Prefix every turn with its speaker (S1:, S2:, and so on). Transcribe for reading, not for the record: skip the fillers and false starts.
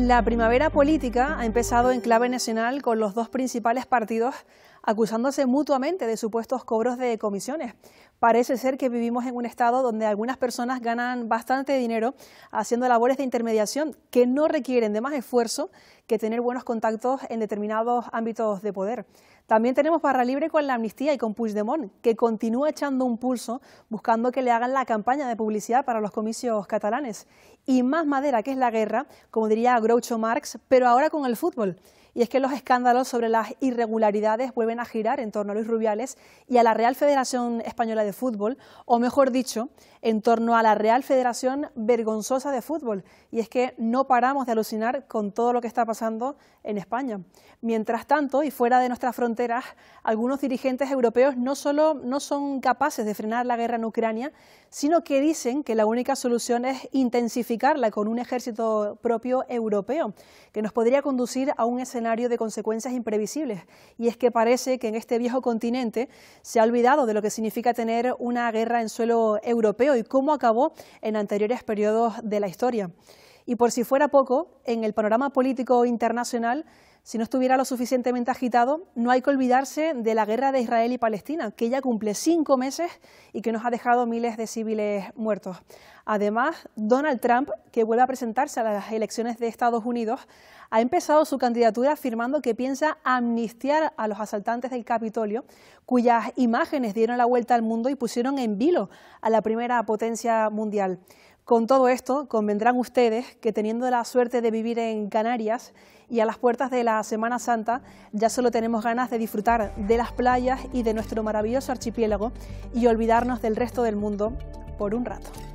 S1: La primavera política ha empezado en clave nacional con los dos principales partidos acusándose mutuamente de supuestos cobros de comisiones. Parece ser que vivimos en un estado donde algunas personas ganan bastante dinero haciendo labores de intermediación que no requieren de más esfuerzo que tener buenos contactos en determinados ámbitos de poder. También tenemos barra libre con la amnistía y con Puigdemont, que continúa echando un pulso buscando que le hagan la campaña de publicidad para los comicios catalanes. Y más madera que es la guerra, como diría Groucho Marx, pero ahora con el fútbol. Y es que los escándalos sobre las irregularidades vuelven a girar en torno a Luis Rubiales y a la Real Federación Española de Fútbol, o mejor dicho, en torno a la Real Federación Vergonzosa de Fútbol. Y es que no paramos de alucinar con todo lo que está pasando en España. Mientras tanto, y fuera de nuestras fronteras, algunos dirigentes europeos no solo no son capaces de frenar la guerra en Ucrania, sino que dicen que la única solución es intensificarla con un ejército propio europeo, que nos podría conducir a un escenario de consecuencias imprevisibles. Y es que parece que en este viejo continente se ha olvidado de lo que significa tener una guerra en suelo europeo y cómo acabó en anteriores periodos de la historia. Y por si fuera poco, en el panorama político internacional, si no estuviera lo suficientemente agitado, no hay que olvidarse de la guerra de Israel y Palestina, que ya cumple 5 meses y que nos ha dejado miles de civiles muertos. Además, Donald Trump, que vuelve a presentarse a las elecciones de Estados Unidos, ha empezado su candidatura afirmando que piensa amnistiar a los asaltantes del Capitolio, cuyas imágenes dieron la vuelta al mundo y pusieron en vilo a la primera potencia mundial. Con todo esto, convendrán ustedes que teniendo la suerte de vivir en Canarias y a las puertas de la Semana Santa, ya solo tenemos ganas de disfrutar de las playas y de nuestro maravilloso archipiélago y olvidarnos del resto del mundo por un rato.